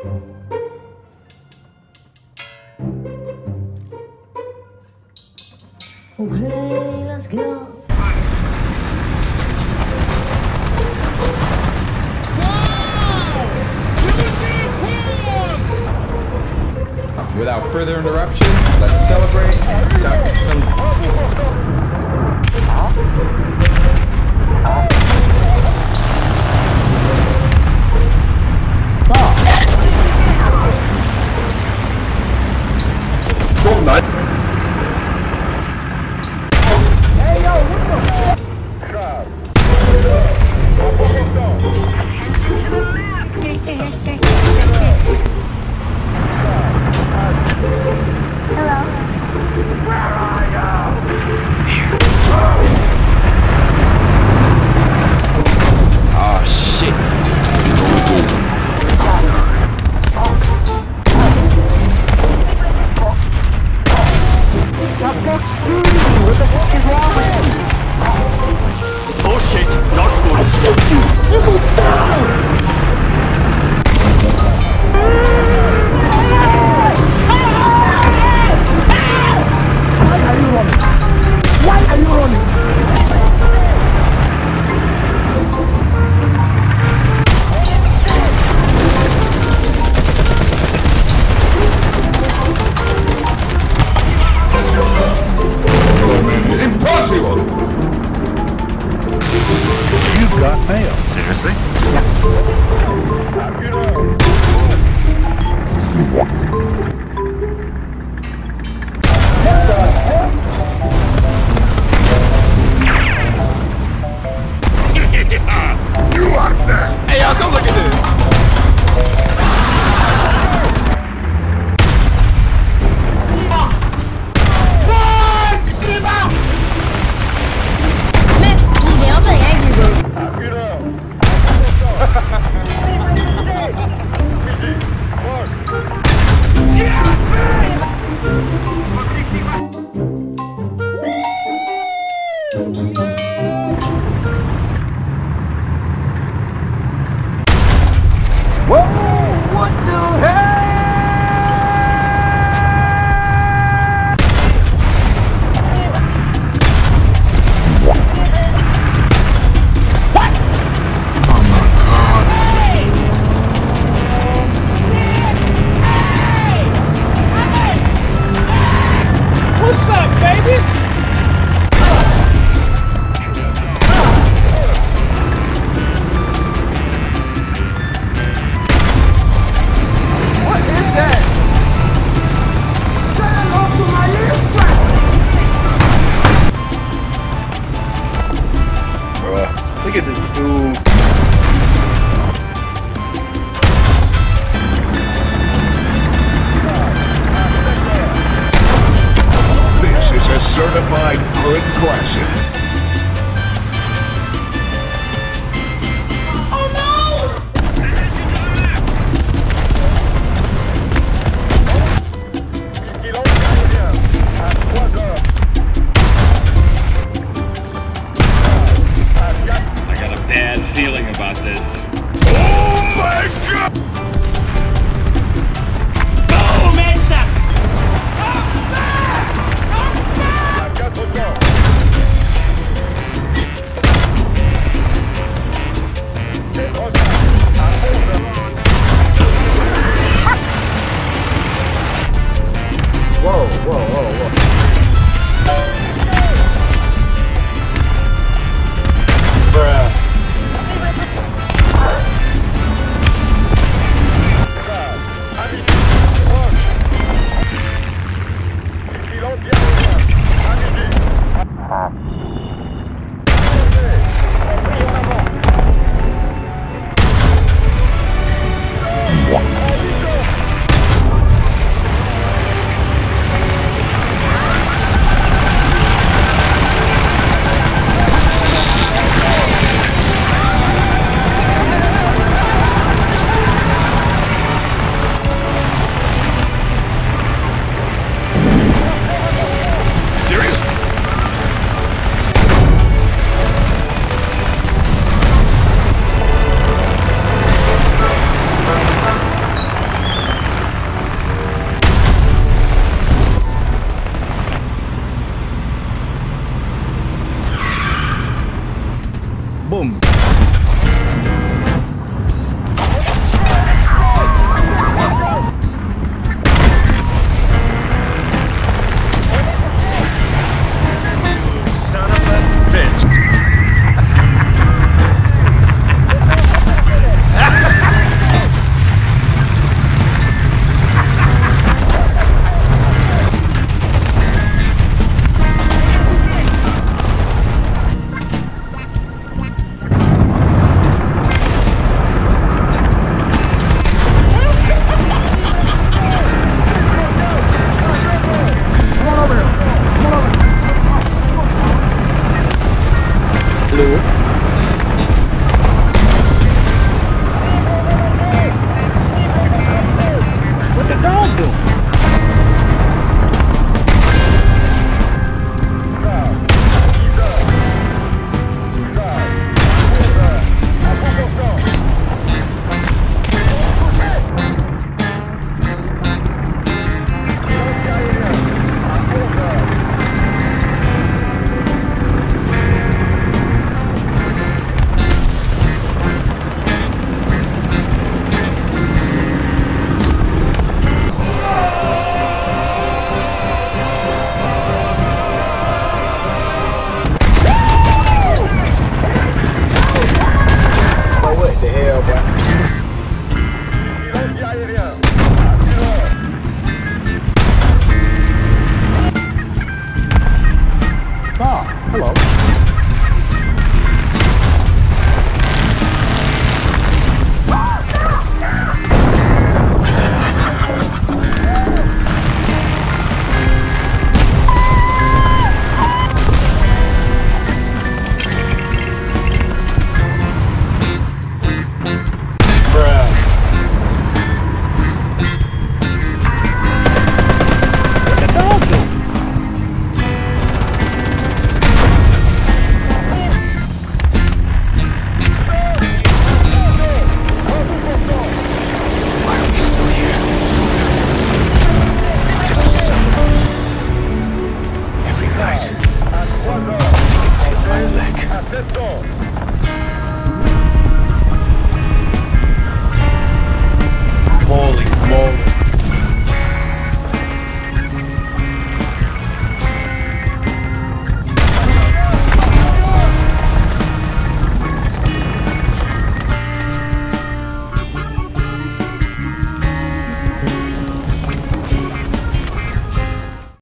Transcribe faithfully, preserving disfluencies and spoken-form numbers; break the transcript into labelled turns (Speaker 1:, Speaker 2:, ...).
Speaker 1: Okay, let's go.
Speaker 2: Without further interruption, let's celebrate and suck some.
Speaker 3: Don't night.
Speaker 4: Hey yo, what the fuck?
Speaker 1: Hello.
Speaker 4: Where are you?
Speaker 2: Oh shit.
Speaker 4: What the fuck is wrong with him?
Speaker 3: Oh shit, not good.
Speaker 4: Shoot you! You will die! Why are you running? Why are you running?
Speaker 3: It's impossible!
Speaker 5: You got mail. Seriously?
Speaker 3: You are there!
Speaker 2: Hey y'all, come look at this.
Speaker 1: Mais il est un peu angry, bro.
Speaker 4: Whoa! What the hell? What's up, baby? What is that? Turn off to my earstrap.
Speaker 3: Bruh, look at this dude. This is a certified good classic.